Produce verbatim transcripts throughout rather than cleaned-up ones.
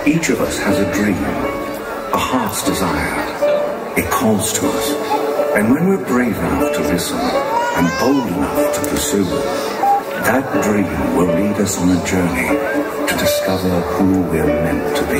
Each of us has a dream, a heart's desire. It calls to us. And when we're brave enough to listen and bold enough to pursue, that dream will lead us on a journey to discover who we're meant to be.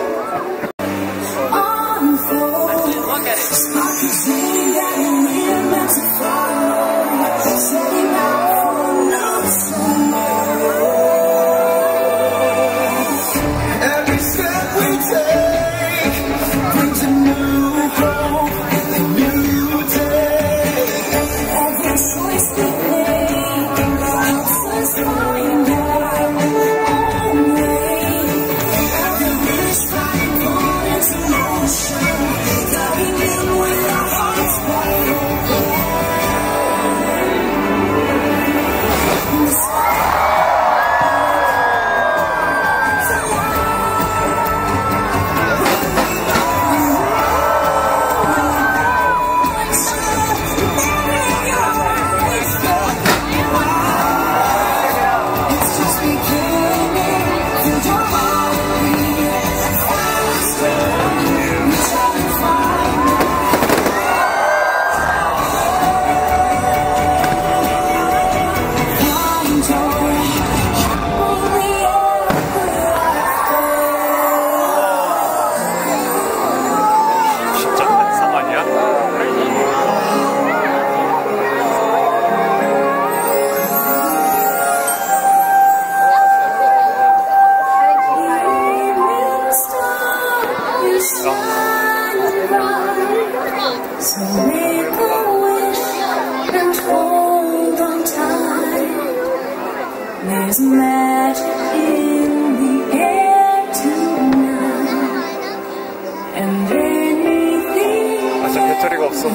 There's magic in the air tonight, and anything 아직 배터리가 없어.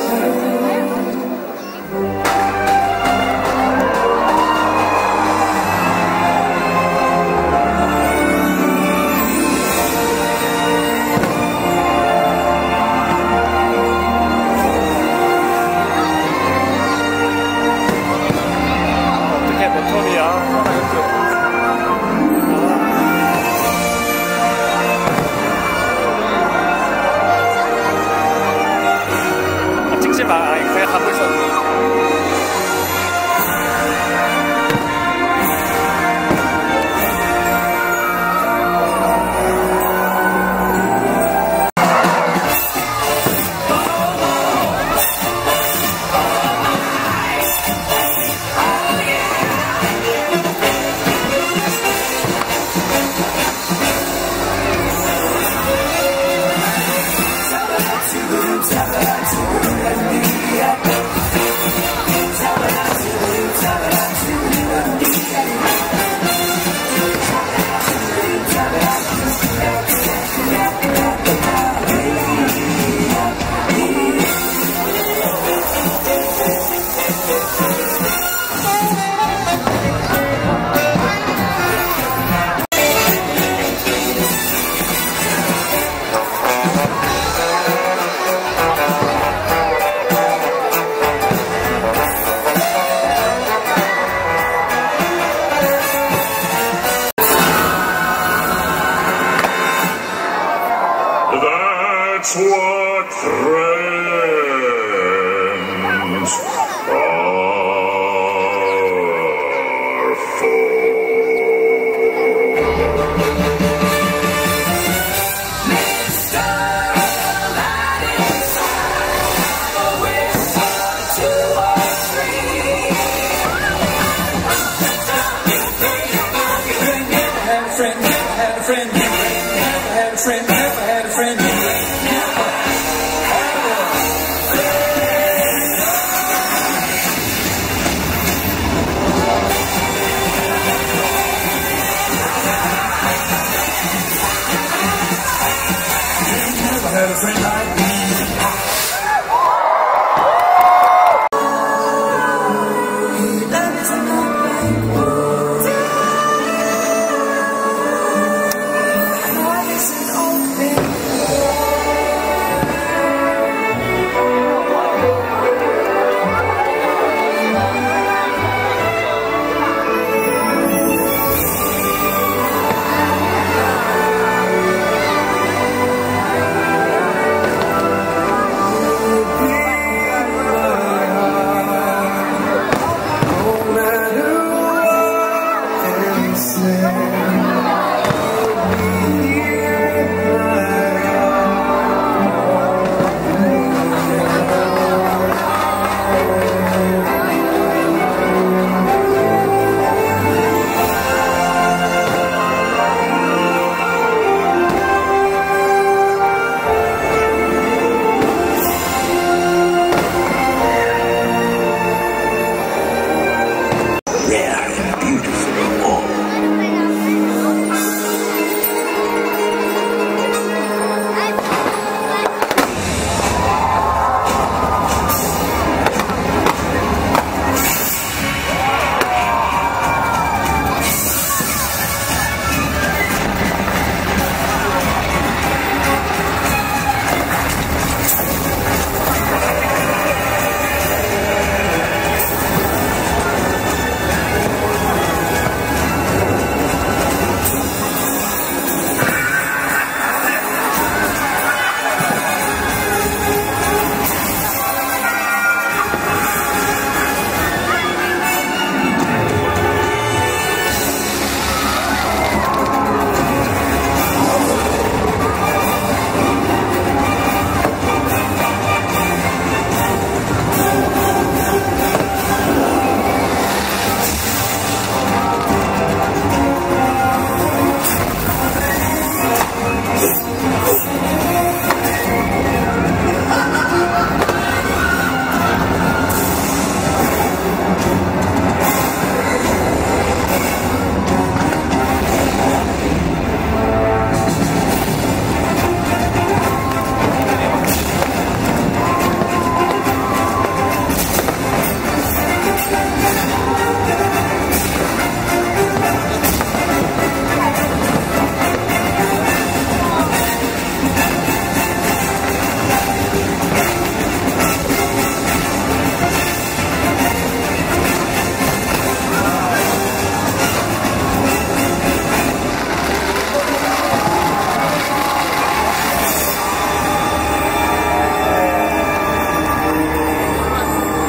That's what friends are for. Mister Light inside, a whisper, two or three. Never had a friend, never had a friend, never had a friend, never had a friend. Had a friend.